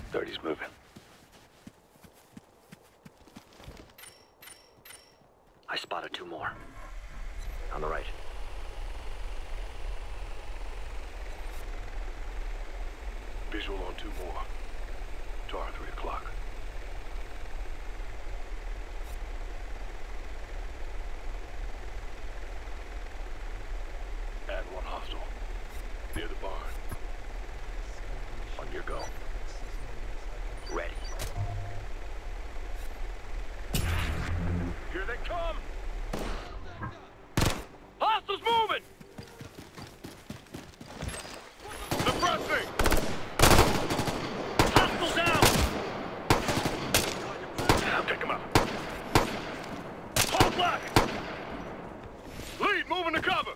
30's moving. I spotted 2 more. On the right. Visual on 2 more. Tar 3 o'clock. Add 1 hostile. Near the barn. On your go. Ready. Here they come! Hostiles moving! Suppressing! Hostile down! I'll take him out. Hold black! Lead, moving to cover!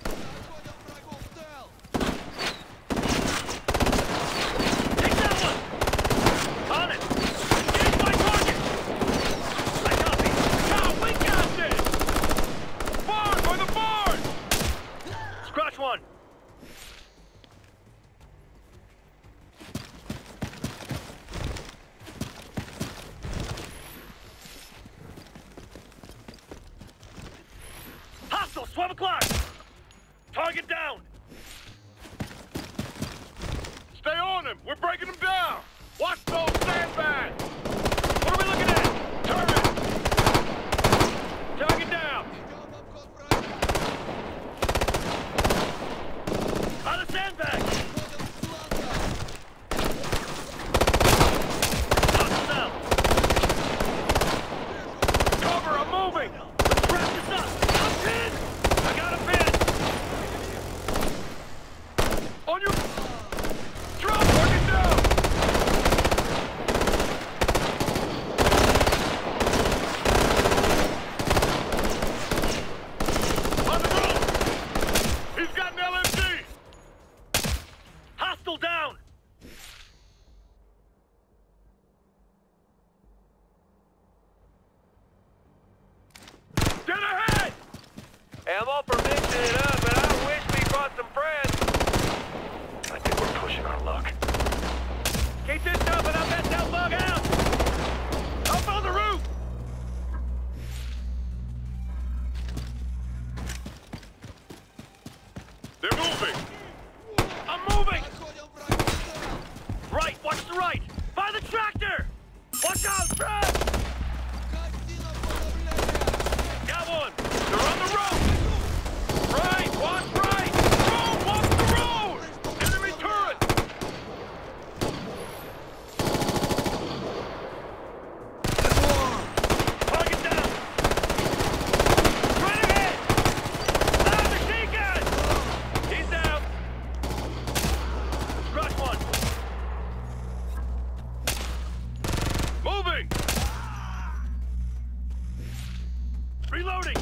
Take that one! On it! Engage my target! I copy! Now, we got this! Barn for the barn! Scratch one! Hostile, 12 o'clock! Target down! Stay on him! We're breaking him down! Watch those sandbags! What are we looking at? Turret! Target down! Out of sandbags! Hostile down! Cover, I'm moving! Let's wrap this up! I'm pinned! I got a pin! On your... Drop! Working down! On the roof! He's got an LMG! Hostile down! Get ahead! Hey, I'm all for mixing it up, but I wish we brought some friends. I think we're pushing our luck. Keep this up and I'll bet that bug out. Up on the roof! They're moving! I'm moving! Right, watch the right! By the tractor! Watch out, Brad! Got one! They're on the road! Right, watch right! Road, watch the road! Enemy turret! Target down! Right ahead! Ah, machine gun! He's down! Scratch one! Moving! Reloading!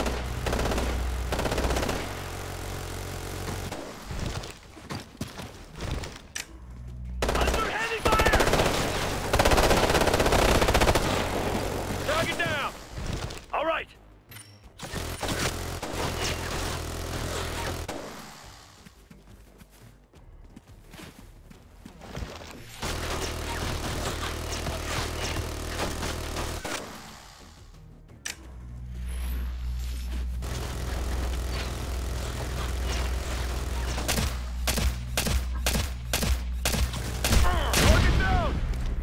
Under heavy fire! Target down! All right! Target down!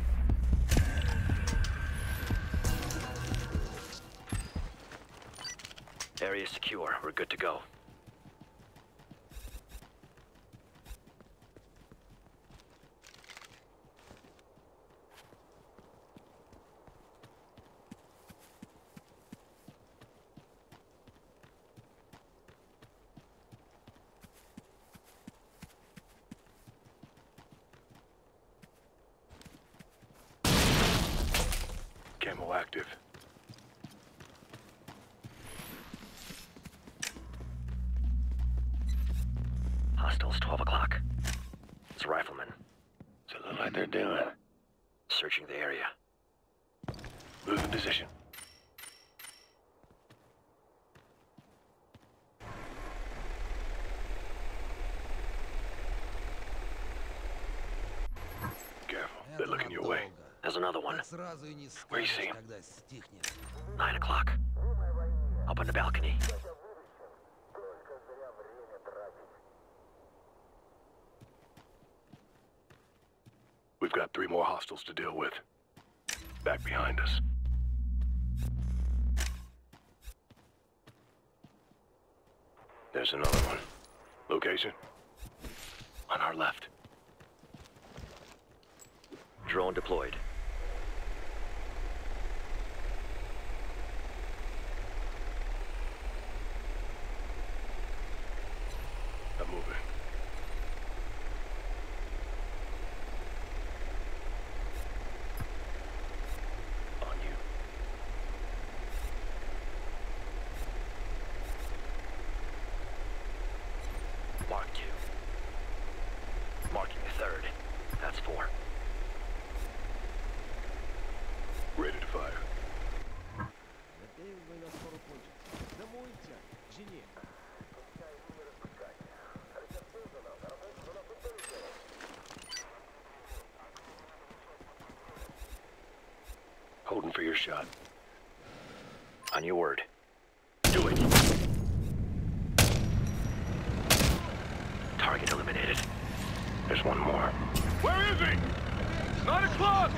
Area secure. We're good to go. Camo active. Hostiles, 12 o'clock. It's a rifleman. Does it look like they're doing? Searching the area. Move in position. Careful, they're looking your way. There's another one. Сразу и не Where you скажешь, see him? когда стихнет. 9 o'clock. Up on the balcony. We've got 3 more hostiles to deal with. Back behind us. There's another one. Location? On our left. Drone deployed. I'm moving. On you. Mark 2. Marking the 3rd. That's 4. Ready to fire. Holding for your shot. On your word. Do it. Target eliminated. There's one more. Where is he? 9 o'clock!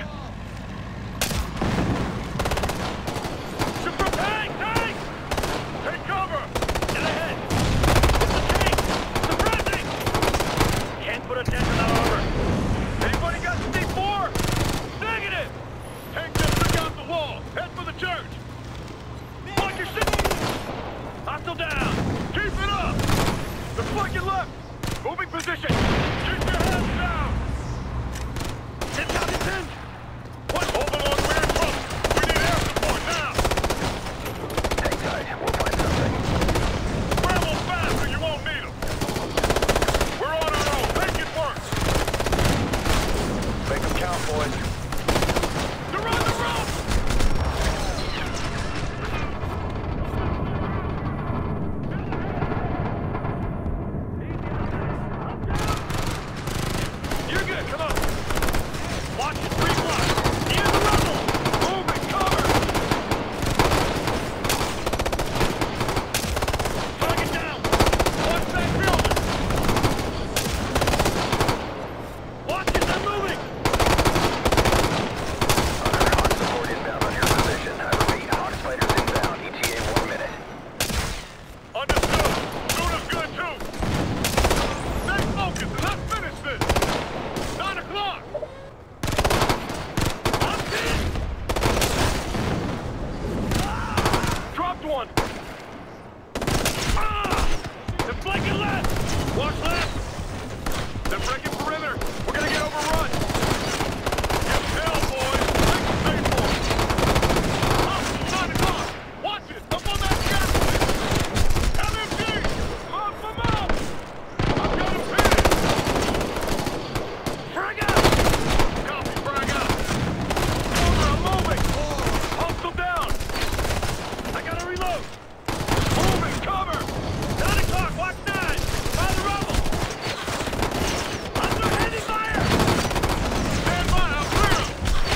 Tank! Tank! Take cover! Get ahead! It's a tank! Suppressing! Can't put a dent in that armor. Anybody got C4? Negative! Tank just took out the wall. Head for the church. Watch your shit! Hostile down! Keep it up! They're flanking left! Moving position! Keep your hands down! Get down his end! What? Overlord, we're in trouble! We need air support now! Hang tight. We'll find something. Scramble fast or you won't need them! We're on our own! Make it work! Make them count, boys. They're on the rope! You're good, come on! Watch it, 3 blocks! Near the rebels! Moving, cover! Target down! Watch that building! Watch it, they're moving! Hunter, hot support inbound on your position. I repeat, hot fighters inbound. ETA 1 minute. Understood! Luna's good too! Stay focused and let's finish this! 9 o'clock! I'm in! Dropped one! They're flanking left! Watch left! They're breaking perimeter! We're gonna get overrun! Get hell, boys! Make them pay for it! Up! 9 o'clock! Watch it! Up on that scaffolding! LMG! Mount for mount! I've got him pinned! Frag out! Copy, frag out! Over, I'm moving! Hostile down! I gotta reload! Moving, cover! 9 o'clock, watch 9! By the rubble! Under heavy fire! Stand by, I'll clear him!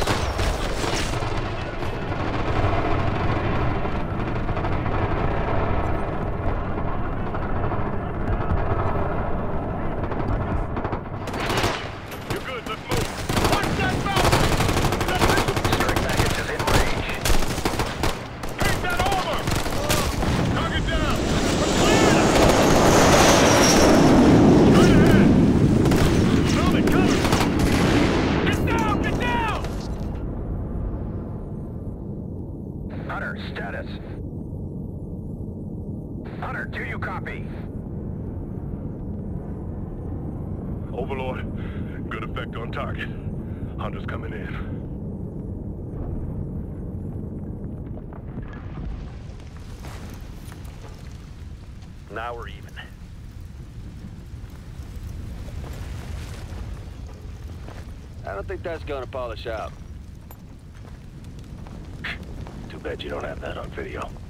You're good, let's move! Watch that mountain! Strike package is in range. Take that armor! Target down! We're clear! Straight ahead! Move it, cover! Get down! Get down! Hunter, status. Hunter, do you copy? Overlord, good effect on target. Hunter's coming in. Now we're even. I don't think that's gonna polish out. Too bad you don't have that on video.